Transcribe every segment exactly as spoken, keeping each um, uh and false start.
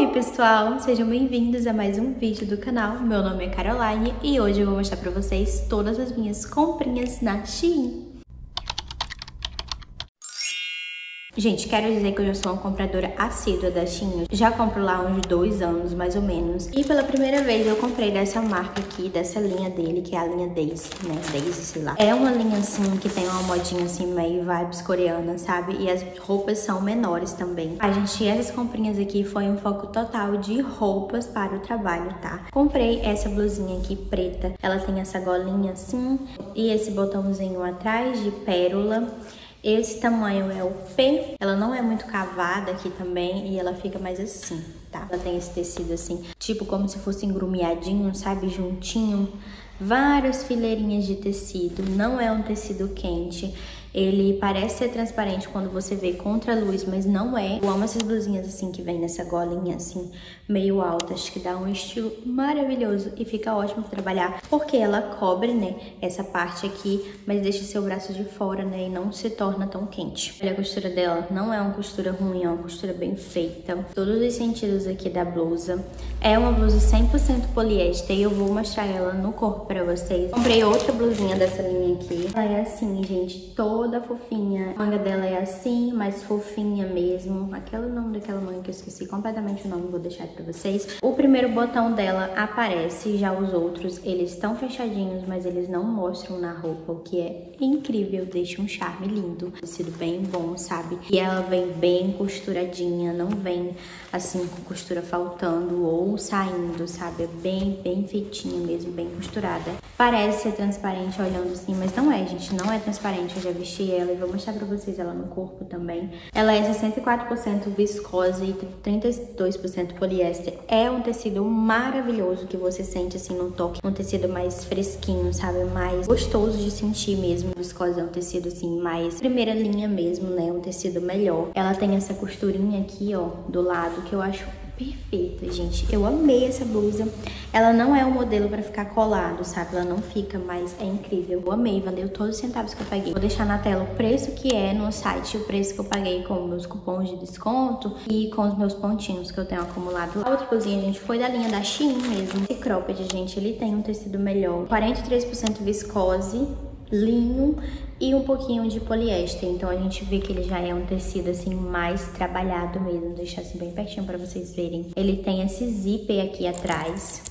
Oi pessoal, sejam bem-vindos a mais um vídeo do canal. Meu nome é Caroline e hoje eu vou mostrar pra vocês todas as minhas comprinhas na Shein. Gente, quero dizer que eu já sou uma compradora assídua da Shein. Já compro lá há uns dois anos, mais ou menos. E pela primeira vez eu comprei dessa marca aqui, dessa linha dele, que é a linha Daisy, né? Daisy, sei lá. É uma linha assim, que tem uma modinha assim, meio vibes coreana, sabe? E as roupas são menores também. A gente, essas comprinhas aqui foi um foco total de roupas para o trabalho, tá? Comprei essa blusinha aqui preta. Ela tem essa golinha assim e esse botãozinho atrás de pérola. Esse tamanho é o P, ela não é muito cavada aqui também e ela fica mais assim, tá? Ela tem esse tecido assim, tipo como se fosse engrumeadinho, sabe? Juntinho, várias fileirinhas de tecido, não é um tecido quente. Ele parece ser transparente quando você vê contra a luz, mas não é. Eu amo essas blusinhas assim que vem nessa golinha assim, meio alta. Acho que dá um estilo maravilhoso e fica ótimo pra trabalhar. Porque ela cobre, né, essa parte aqui, mas deixa seu braço de fora, né, e não se torna tão quente. Olha a costura dela, não é uma costura ruim, é uma costura bem feita. Todos os sentidos aqui da blusa. É uma blusa cem por cento poliéster e eu vou mostrar ela no corpo pra vocês. Comprei outra blusinha dessa linha aqui. Ela é assim, gente, toda toda fofinha. A manga dela é assim, mais fofinha mesmo. Aquele nome daquela manga que eu esqueci completamente o nome, vou deixar pra vocês. O primeiro botão dela aparece, já os outros, eles estão fechadinhos, mas eles não mostram na roupa, o que é incrível, deixa um charme lindo. Tecido bem bom, sabe? E ela vem bem costuradinha, não vem assim com costura faltando ou saindo, sabe? É bem, bem feitinha mesmo, bem costurada. Parece ser transparente olhando assim, mas não é, gente, não é transparente. Eu já vesti ela e vou mostrar pra vocês ela no corpo também. Ela é sessenta e quatro por cento viscose e trinta e dois por cento poliéster. É um tecido maravilhoso que você sente assim no toque. Um tecido mais fresquinho, sabe? Mais gostoso de sentir mesmo. Viscose é um tecido assim mais primeira linha mesmo, né? Um tecido melhor. Ela tem essa costurinha aqui, ó, do lado que eu acho perfeita, gente. Eu amei essa blusa. Ela não é um modelo pra ficar colado, sabe? Ela não fica, mas é incrível. Eu amei, valeu todos os centavos que eu paguei. Vou deixar na tela o preço que é no site, o preço que eu paguei com meus cupons de desconto e com os meus pontinhos que eu tenho acumulado. A outra blusinha, gente, foi da linha da Shein mesmo. Esse cropped, gente, ele tem um tecido melhor. quarenta e três por cento viscose, linho e um pouquinho de poliéster, então a gente vê que ele já é um tecido assim mais trabalhado mesmo. Vou deixar assim bem pertinho para vocês verem. Ele tem esse zíper aqui atrás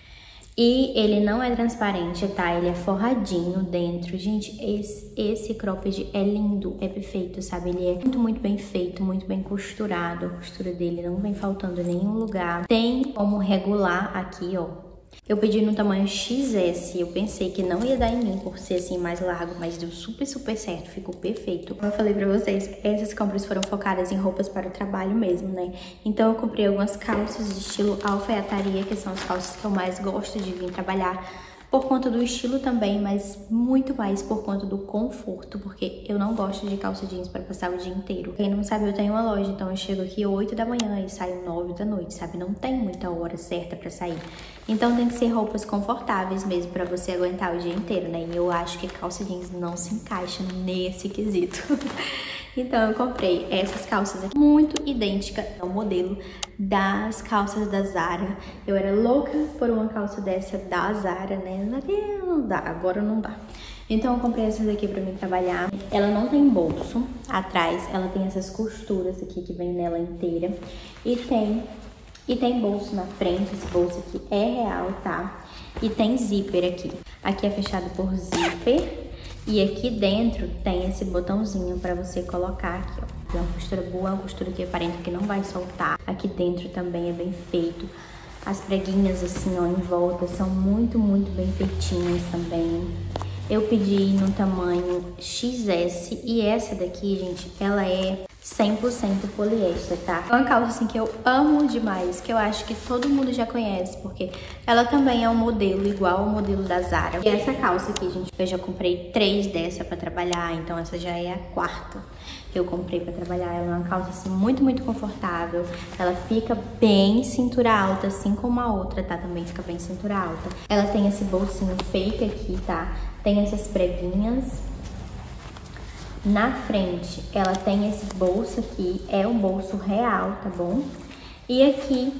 e ele não é transparente, tá? Ele é forradinho dentro. Gente, esse, esse cropped é lindo, é perfeito, sabe? Ele é muito, muito bem feito, muito bem costurado. A costura dele não vem faltando em nenhum lugar. Tem como regular aqui, ó. Eu pedi no tamanho X S, eu pensei que não ia dar em mim por ser assim mais largo, mas deu super, super certo, ficou perfeito. Como eu falei pra vocês, essas compras foram focadas em roupas para o trabalho mesmo, né? Então eu comprei algumas calças de estilo alfaiataria, que são as calças que eu mais gosto de vir trabalhar. Por conta do estilo também, mas muito mais por conta do conforto, porque eu não gosto de calça jeans para passar o dia inteiro. Quem não sabe, eu tenho uma loja, então eu chego aqui oito da manhã e saio nove da noite, sabe? Não tem muita hora certa para sair. Então tem que ser roupas confortáveis mesmo para você aguentar o dia inteiro, né? E eu acho que calça jeans não se encaixa nesse quesito. Então eu comprei essas calças aqui, muito idêntica ao modelo das calças da Zara. Eu era louca por uma calça dessa da Zara, né? Não dá, agora não dá. Então eu comprei essas aqui pra mim trabalhar. Ela não tem bolso atrás, ela tem essas costuras aqui que vem nela inteira. E tem, e tem bolso na frente, esse bolso aqui é real, tá? E tem zíper aqui. Aqui é fechado por zíper. E aqui dentro tem esse botãozinho pra você colocar aqui, ó. É uma costura boa, é uma costura que aparenta que não vai soltar. Aqui dentro também é bem feito. As preguinhas assim, ó, em volta são muito, muito bem feitinhas também. Eu pedi no tamanho X S e essa daqui, gente, ela é cem por cento poliéster, tá? É uma calça assim que eu amo demais, que eu acho que todo mundo já conhece, porque ela também é um modelo igual ao modelo da Zara. E essa calça aqui, gente, eu já comprei três dessa pra trabalhar, então essa já é a quarta que eu comprei pra trabalhar. Ela é uma calça assim muito, muito confortável. Ela fica bem cintura alta, assim como a outra, tá? Também fica bem cintura alta. Ela tem esse bolsinho fake aqui, tá? Tem essas preguinhas. Na frente, ela tem esse bolso aqui, é um bolso real, tá bom? E aqui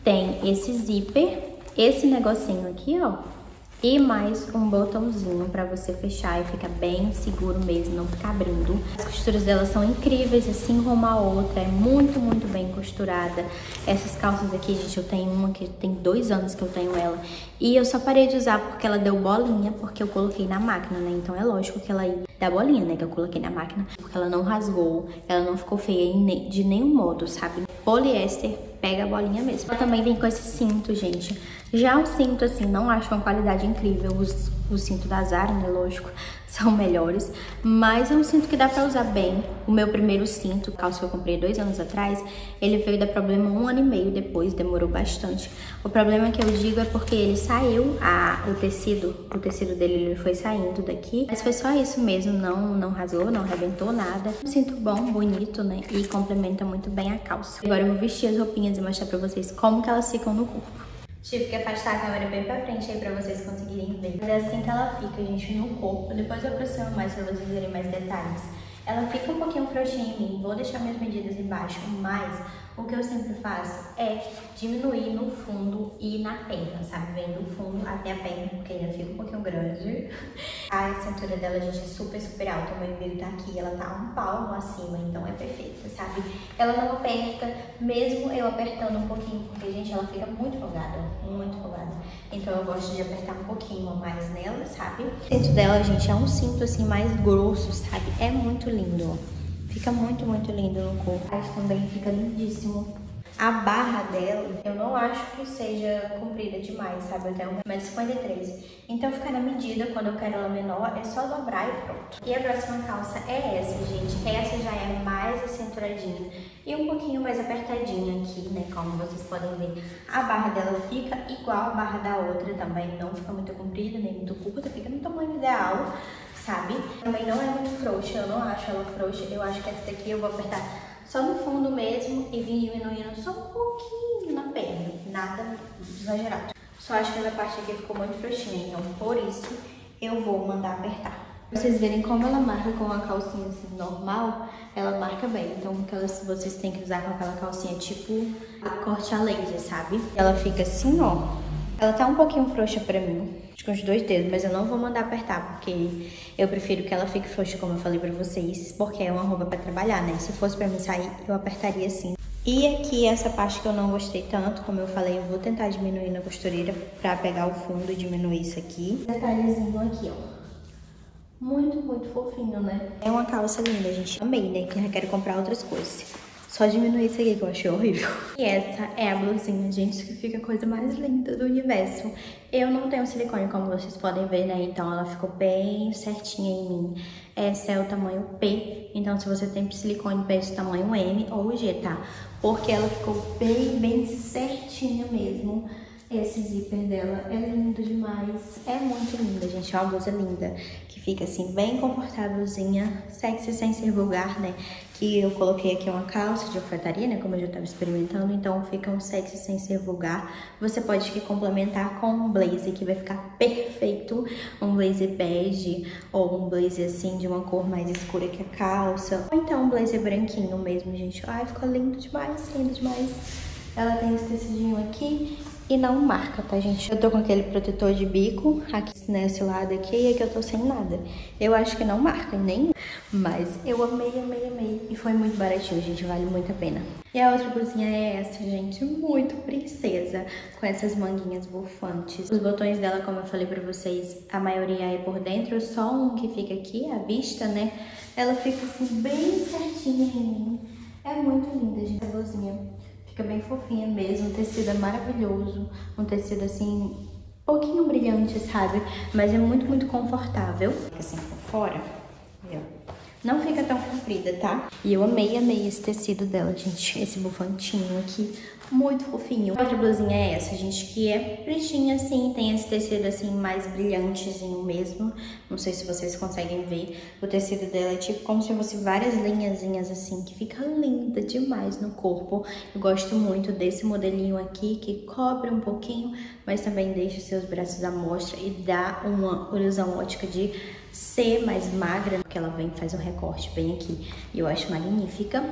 tem esse zíper, esse negocinho aqui, ó, e mais um botãozinho pra você fechar e fica bem seguro mesmo, não ficar abrindo. As costuras dela são incríveis, assim como a outra, é muito, muito bem costurada. Essas calças aqui, gente, eu tenho uma que tem dois anos que eu tenho ela. E eu só parei de usar porque ela deu bolinha, porque eu coloquei na máquina, né? Então é lógico que ela ia dar bolinha, né? Que eu coloquei na máquina, porque ela não rasgou, ela não ficou feia de nenhum modo, sabe? Poliéster pega a bolinha mesmo. Ela também vem com esse cinto, gente. Já o cinto, assim, não acho uma qualidade incrível. Os, o cinto da Zara, né, lógico, são melhores. Mas é um cinto que dá pra usar bem. O meu primeiro cinto, calça que eu comprei dois anos atrás, ele veio dar problema um ano e meio depois, demorou bastante. O problema que eu digo é porque ele saiu, a, o tecido, o tecido dele ele foi saindo daqui. Mas foi só isso mesmo, não, não rasgou, não arrebentou nada. Um cinto bom, bonito, né, e complementa muito bem a calça. Agora eu vou vestir as roupinhas e mostrar pra vocês como que elas ficam no corpo. Tive que afastar a câmera bem pra frente aí pra vocês conseguirem ver. Mas é assim que ela fica, gente, no corpo. Depois eu aproximo mais pra vocês verem mais detalhes. Ela fica um pouquinho frouxinha em mim. Vou deixar minhas medidas embaixo, mas o que eu sempre faço é diminuir no fundo e na perna, sabe? Vem do fundo até a perna, porque ainda fica um pouquinho grande. A cintura dela, gente, é super, super alta. O meu umbigo tá aqui, ela tá um palmo acima, então é perfeita, sabe? Ela não aperta, mesmo eu apertando um pouquinho, porque, gente, ela fica muito folgada, muito folgada. Então eu gosto de apertar um pouquinho a mais nela, sabe? O cinto dela, gente, é um cinto, assim, mais grosso, sabe? É muito lindo, ó. Fica muito, muito lindo no corpo. Mas também fica lindíssimo. A barra dela, eu não acho que seja comprida demais, sabe? Eu tenho um metro e cinquenta e três. Então fica na medida, quando eu quero ela menor, é só dobrar e pronto. E a próxima calça é essa, gente. Essa já é mais acinturadinha e um pouquinho mais apertadinha aqui, né? Como vocês podem ver. A barra dela fica igual a barra da outra também. Não fica muito comprida, nem muito curta. Fica no tamanho ideal, sabe? Também não é muito frouxa, eu não acho ela frouxa. Eu acho que essa daqui eu vou apertar só no fundo mesmo e vir diminuindo só um pouquinho na perna. Nada exagerado. Só acho que essa parte aqui ficou muito frouxinha, então por isso eu vou mandar apertar. Pra vocês verem como ela marca com uma calcinha assim normal, ela marca bem. Então aquelas, vocês têm que usar com aquela calcinha tipo a corte a laser, sabe? Ela fica assim, ó. Ela tá um pouquinho frouxa pra mim, acho que uns dois dedos, mas eu não vou mandar apertar, porque eu prefiro que ela fique frouxa, como eu falei pra vocês, porque é uma roupa pra trabalhar, né? Se fosse pra mim sair, eu apertaria assim. E aqui, essa parte que eu não gostei tanto, como eu falei, eu vou tentar diminuir na costureira pra pegar o fundo e diminuir isso aqui. Detalhezinho aqui, ó. Muito, muito fofinho, né? É uma calça linda, gente. Amei, né? Que eu quero comprar outras coisas. Só diminuir isso aqui que eu achei horrível. E essa é a blusinha, gente, que fica a coisa mais linda do universo. Eu não tenho silicone, como vocês podem ver, né? Então ela ficou bem certinha em mim. Essa é o tamanho P. Então se você tem silicone, peça o tamanho M ou G, tá? Porque ela ficou bem, bem certinha mesmo. Esse zíper dela é lindo demais. É muito linda, gente. É uma blusa linda. Que fica assim, bem confortávelzinha. Sexy sem ser vulgar, né? Que eu coloquei aqui uma calça de alfaiataria, né? Como eu já tava experimentando. Então fica um sexy sem ser vulgar. Você pode aqui complementar com um blazer que vai ficar perfeito. Um blazer bege ou um blazer assim de uma cor mais escura que a calça. Ou então um blazer branquinho mesmo, gente. Ai, ficou lindo demais, lindo demais. Ela tem esse tecidinho aqui. E não marca, tá, gente? Eu tô com aquele protetor de bico aqui nesse lado aqui e aqui eu tô sem nada. Eu acho que não marca nem, mas eu amei, amei, amei. E foi muito baratinho, gente, vale muito a pena. E a outra blusinha é essa, gente, muito princesa, com essas manguinhas bufantes. Os botões dela, como eu falei pra vocês, a maioria é por dentro, só um que fica aqui, a vista, né? Ela fica assim, bem certinha em mim. É muito linda, gente, a blusinha. Fica bem fofinha mesmo, o tecido é maravilhoso, um tecido assim, um pouquinho brilhante, sabe? Mas é muito, muito confortável. Fica assim por fora, viu? Não fica tão comprida, tá? E eu amei, amei esse tecido dela, gente, esse bufantinho aqui, muito fofinho. Outra blusinha é essa, gente, que é pretinha assim, tem esse tecido assim mais brilhantezinho mesmo. Não sei se vocês conseguem ver. O tecido dela é tipo como se fosse várias linhazinhas assim, que fica linda demais no corpo. Eu gosto muito desse modelinho aqui, que cobre um pouquinho, mas também deixa os seus braços à mostra e dá uma ilusão ótica de ser mais magra, porque ela vem e faz um recorte bem aqui. E eu acho magnífica.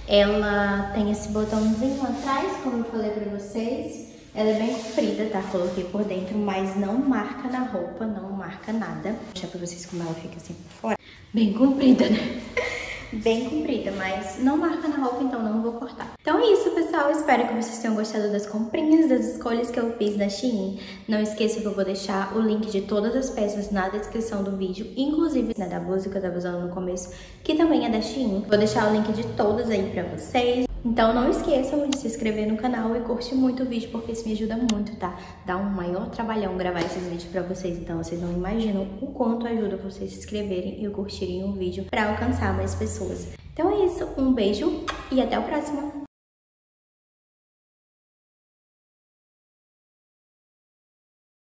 Ela tem esse botãozinho atrás, como eu falei pra vocês. Ela é bem comprida, tá? Coloquei por dentro, mas não marca na roupa, não marca nada. Vou mostrar pra vocês como ela fica assim por fora. Bem comprida, né? Bem comprida, mas não marca na roupa, então não vou cortar. Então é isso, pessoal. Espero que vocês tenham gostado das comprinhas, das escolhas que eu fiz na Shein. Não esqueça que eu vou deixar o link de todas as peças na descrição do vídeo, inclusive né, da blusa que eu tava usando no começo, que também é da Shein. Vou deixar o link de todas aí pra vocês. Então não esqueçam de se inscrever no canal e curtir muito o vídeo, porque isso me ajuda muito, tá? Dá um maior trabalhão gravar esses vídeos pra vocês, então vocês não imaginam o quanto ajuda vocês se inscreverem e curtirem o vídeo pra alcançar mais pessoas. Então é isso, um beijo e até o próximo!